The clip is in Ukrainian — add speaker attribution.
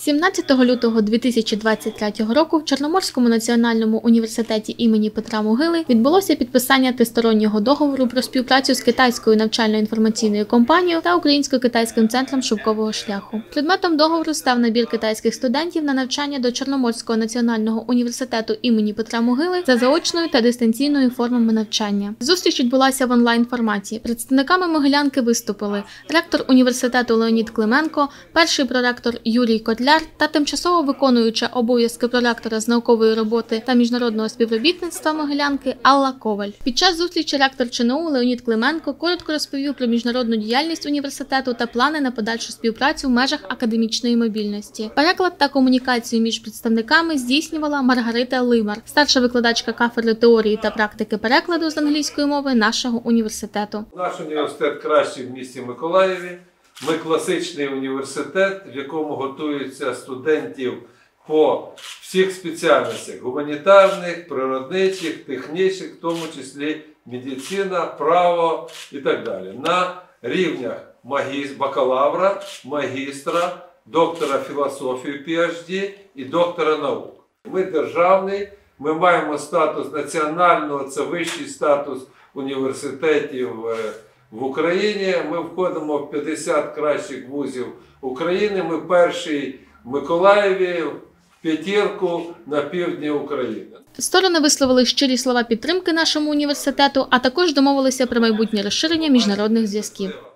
Speaker 1: 17 лютого 2023 року в Чорноморському національному університеті імені Петра Могили відбулося підписання тристороннього договору про співпрацю з китайською навчально-інформаційною компанією та Українсько-китайським центром шовкового шляху. Предметом договору став набір китайських студентів на навчання до Чорноморського національного університету імені Петра Могили за заочною та дистанційною формами навчання. Зустріч відбулася в онлайн-форматі. Представниками Могилянки виступили ректор університету Леонід Клименко, перший проректор Юрій Котляр та тимчасово виконуюча обов'язки проректора з наукової роботи та міжнародного співробітництва Могилянки Алла Коваль. Під час зустрічі ректор ЧНУ Леонід Клименко коротко розповів про міжнародну діяльність університету та плани на подальшу співпрацю в межах академічної мобільності. Переклад та комунікацію між представниками здійснювала Маргарита Лимар, старша викладачка кафедри теорії та практики перекладу з англійської мови нашого університету.
Speaker 2: Наш університет кращий в місті Миколаєві. Ми класичний університет, в якому готуються студентів по всіх спеціальностях – гуманітарних, природничих, технічних, в тому числі медицина, право і так далі. На рівнях бакалавра, магістра, доктора філософії PhD і доктора наук. Ми державний, ми маємо статус національного, це вищий статус університетів в Україні. Ми входимо в 50 кращих вузів України. Ми перший в Миколаєві, в п'ятірку на півдні України.
Speaker 1: Сторони висловили щирі слова підтримки нашому університету, а також домовилися про майбутнє розширення міжнародних зв'язків.